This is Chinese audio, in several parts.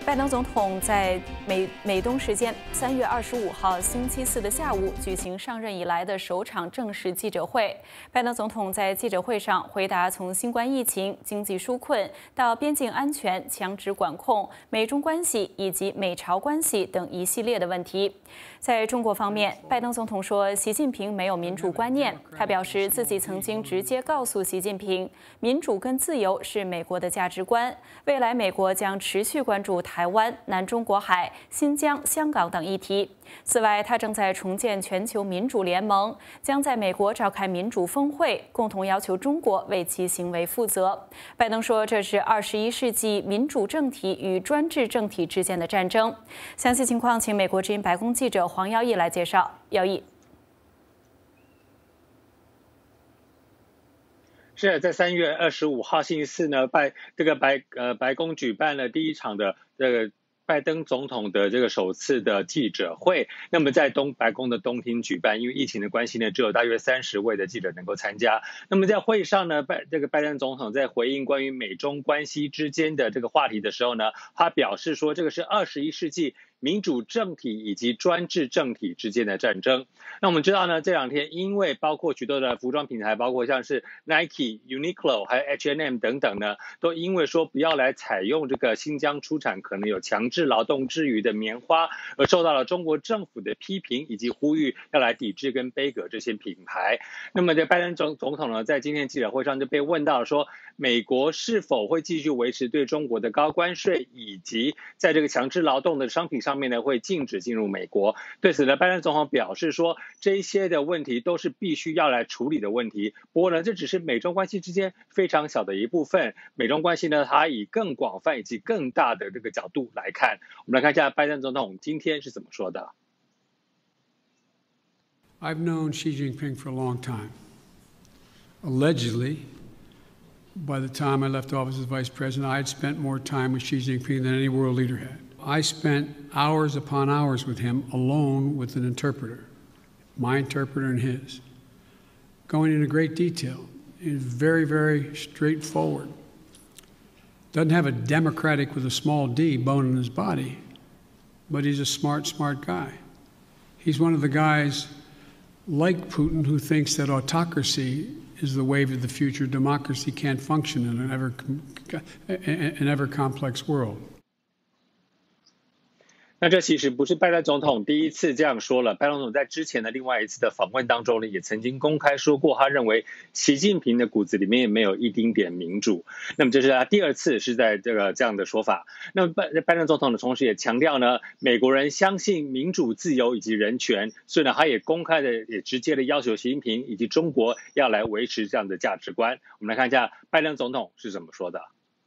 拜登总统在美东时间3月25号星期四的下午举行上任以来的首场正式记者会。拜登总统在记者会上回答从新冠疫情、经济纾困到边境安全、枪支管控、美中关系以及美朝关系等一系列的问题。在中国方面，拜登总统说，习近平没有民主观念。他表示自己曾经直接告诉习近平，民主跟自由是美国的价值观，未来美国将持续关注台湾、南中国海、新疆、香港等议题。此外，他正在重建全球民主联盟，将在美国召开民主峰会，共同要求中国为其行为负责。拜登说，这是21世纪民主政体与专制政体之间的战争。详细情况，请美国之音白宫记者黄耀义来介绍。耀义。 是在3月25号星期四呢，白宫举办了第一场的拜登总统的首次的记者会。那么在白宫的东厅举办，因为疫情的关系呢，只有大约30位的记者能够参加。那么在会上呢，拜登总统在回应关于美中关系之间的这个话题的时候呢，他表示说，这个是21世纪民主政体以及专制政体之间的战争。那我们知道呢，这两天因为包括许多的服装品牌，包括像是 Nike、Uniqlo 还有 H&M 等等呢，都因为说不要来采用这个新疆出产可能有强制劳动之余的棉花，而受到了中国政府的批评以及呼吁要来抵制跟杯葛这些品牌。那么拜登总统呢，在今天记者会上就被问到说，美国是否会继续维持对中国的高关税，以及在这个强制劳动的商品上面呢，会禁止进入美国。对此呢，拜登总统表示说，这一些的问题都是必须要来处理的问题。不过呢，这只是美中关系之间非常小的一部分。美中关系呢，它以更广泛以及更大的这个角度来看。我们来看一下拜登总统今天是怎么说的。 I've known Xi Jinping for a long time. Allegedly, by the time I left office as vice president, I had spent more time with Xi Jinping than any world leader had. I spent hours upon hours with him alone with an interpreter, my interpreter and his, going into great detail. He's very, very straightforward. Doesn't have a democratic with a small d bone in his body, but he's a smart guy. He's one of the guys like Putin who thinks that autocracy is the wave of the future. Democracy can't function in an ever complex world. 那这其实不是拜登总统第一次这样说了。拜登总统在之前的另外一次的访问当中呢，也曾经公开说过，他认为习近平的骨子里面也没有一丁点民主。那么这是他第二次是在这样的说法。那么拜登总统的同时也强调呢，美国人相信民主、自由以及人权，所以呢，他也公开的也直接的要求习近平以及中国要来维持这样的价值观。我们来看一下拜登总统是怎么说的。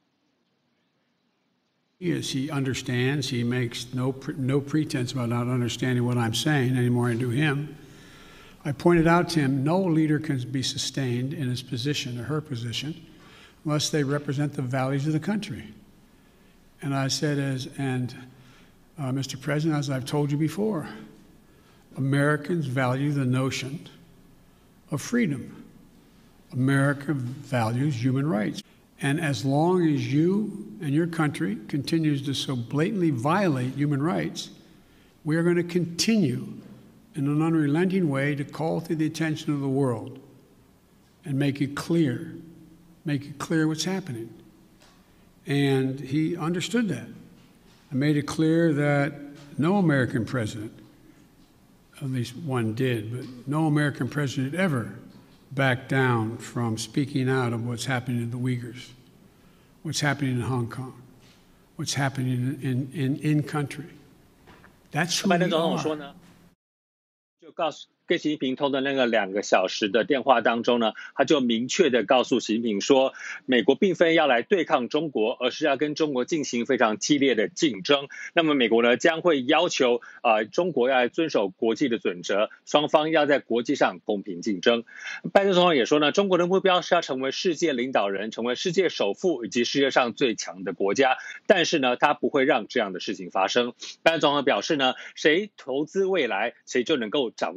Yes, he understands. He makes no pretense about not understanding what I'm saying any more than I do him. I pointed out to him no leader can be sustained in his position or her position unless they represent the values of the country. And I said, Mr. President, as I've told you before, Americans value the notion of freedom. America values human rights. And as long as you and your country continues to so blatantly violate human rights, we are going to continue in an unrelenting way to call to the attention of the world and make it clear what's happening. And he understood that. I made it clear that no American president, at least one did, but no American president ever back down from speaking out of what's happening to the Uyghurs, what's happening in Hong Kong, what's happening in country. That's who we are. 拜登总统说呢，就告诉跟习近平通的那个2个小时的电话当中呢，他就明确的告诉习近平说，美国并非要来对抗中国，而是要跟中国进行非常激烈的竞争。那么美国呢将会要求中国要来遵守国际的准则，双方要在国际上公平竞争。拜登总统也说呢，中国的目标是要成为世界领导人，成为世界首富以及世界上最强的国家，但是呢，他不会让这样的事情发生。拜登总统表示呢，谁投资未来，谁就能够掌握未来。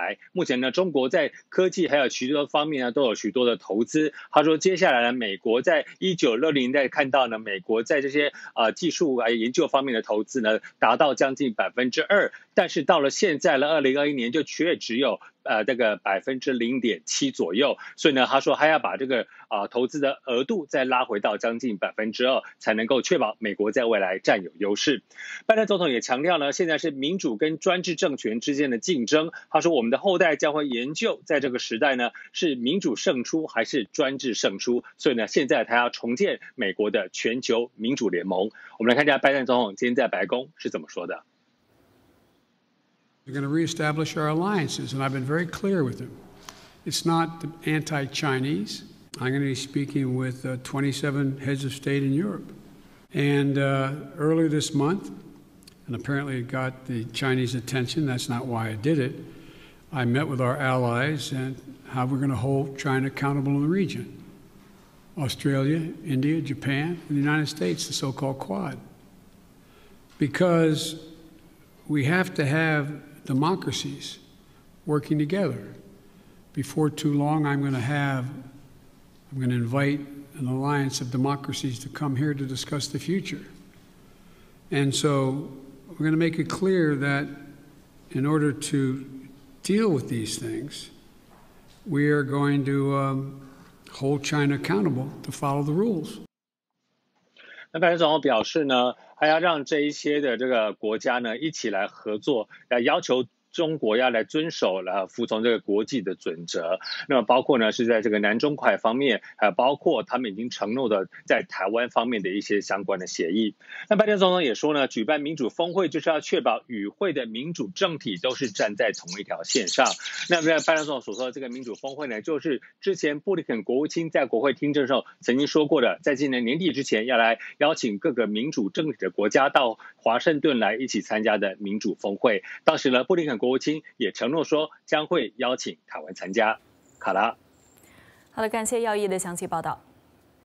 来。目前呢，中国在科技还有许多方面呢都有许多的投资。他说，接下来呢，美国在1960年代看到呢，美国在这些技术还有研究方面的投资呢，达到将近2%，但是到了现在了2021年，就却只有这个0.7%左右。所以呢，他说还要把这个投资的额度再拉回到将近2%，才能够确保美国在未来占有优势。拜登总统也强调呢，现在是民主跟专制政权之间的竞争。他说，我们的后代将会研究，在这个时代呢，是民主胜出还是专制胜出。所以呢，现在他要重建美国的全球民主联盟。我们来看一下拜登总统今天在白宫是怎么说的。 We're going to reestablish our alliances, and I've been very clear with them. It's not anti-Chinese. I'm going to be speaking with 27 heads of state in Europe. And earlier this month, and apparently it got the Chinese attention, that's not why I did it, I met with our allies and how we're going to hold China accountable in the region. Australia, India, Japan, and the United States, the so-called Quad. Because we have to have democracies working together. Before too long, I'm going to invite an alliance of democracies to come here to discuss the future. And so we're going to make it clear that in order to deal with these things, we are going to hold China accountable to follow the rules. 那拜登总统表示呢，还要让这一些的这个国家呢一起来合作，来要求中国要来遵守服从这个国际的准则。那么包括呢是在这个南中海方面，还有包括他们已经承诺的在台湾方面的一些相关的协议。那拜登总统也说呢，举办民主峰会就是要确保与会的民主政体都是站在同一条线上。那么拜登总统所说的这个民主峰会呢，就是之前布林肯国务卿在国会听证的时候曾经说过的，在今年年底之前要来邀请各个民主政体的国家到华盛顿来一起参加的民主峰会。当时呢，布林肯国务卿也承诺说将会邀请台湾参加。卡拉， 好的，感谢耀毅的详细报道。